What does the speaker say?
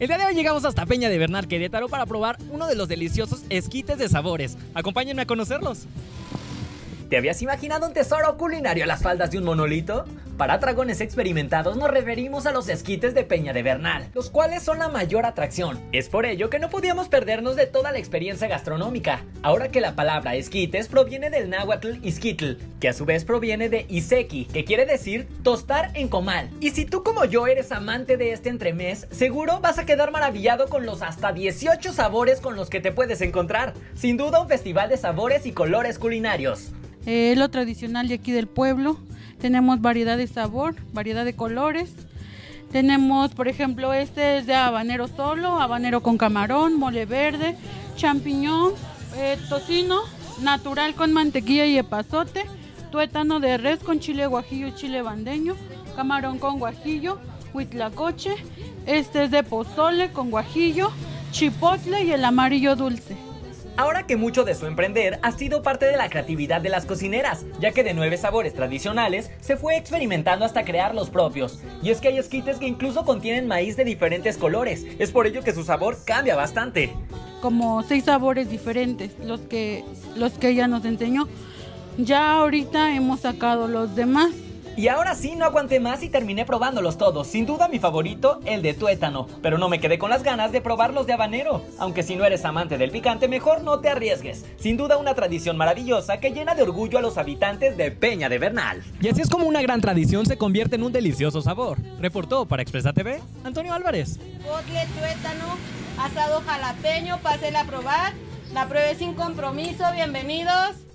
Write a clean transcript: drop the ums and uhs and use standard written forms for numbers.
El día de hoy llegamos hasta Peña de Bernal, Querétaro, para probar uno de los deliciosos esquites de sabores. Acompáñenme a conocerlos. ¿Te habías imaginado un tesoro culinario a las faldas de un monolito? Para dragones experimentados nos referimos a los esquites de Peña de Bernal, los cuales son la mayor atracción. Es por ello que no podíamos perdernos de toda la experiencia gastronómica. Ahora que la palabra esquites proviene del náhuatl izquitl, que a su vez proviene de isequi, que quiere decir tostar en comal. Y si tú como yo eres amante de este entremés, seguro vas a quedar maravillado con los hasta 18 sabores con los que te puedes encontrar. Sin duda un festival de sabores y colores culinarios. Lo tradicional de aquí del pueblo. Tenemos variedad de sabor, variedad de colores. Tenemos, por ejemplo, este es de habanero solo, habanero con camarón, mole verde, champiñón, tocino, natural con mantequilla y epazote, tuétano de res con chile guajillo y chile bandeño, camarón con guajillo, huitlacoche. Este es de pozole con guajillo, chipotle y el amarillo dulce. Ahora que mucho de su emprender ha sido parte de la creatividad de las cocineras, ya que de 9 sabores tradicionales se fue experimentando hasta crear los propios. Y es que hay esquites que incluso contienen maíz de diferentes colores, es por ello que su sabor cambia bastante. Como 6 sabores diferentes, los que ella nos enseñó. Ya ahorita hemos sacado los demás. Y ahora sí, no aguanté más y terminé probándolos todos. Sin duda mi favorito, el de tuétano. Pero no me quedé con las ganas de probar los de habanero. Aunque si no eres amante del picante, mejor no te arriesgues. Sin duda una tradición maravillosa que llena de orgullo a los habitantes de Peña de Bernal. Y así es como una gran tradición se convierte en un delicioso sabor. Reportó para Expresa TV, Antonio Álvarez. Potle, tuétano, asado jalapeño, pásela a probar. La pruebe sin compromiso, bienvenidos.